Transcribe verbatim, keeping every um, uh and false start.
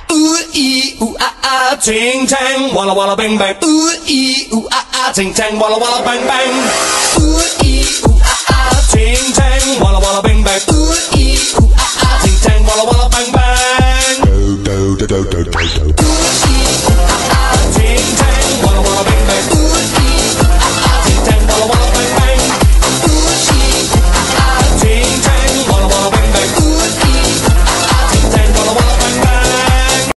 ooh ee ooh ah ah, ching chang, walla walla bang bang. Ooh ee ooh ah ah, ching chang, walla walla bang bang. Ooh ee ooh ah ah, ching chang, walla walla bang bang. Ooh ee ooh ah ah, ching chang, walla walla bang bang. Do do do do do do do.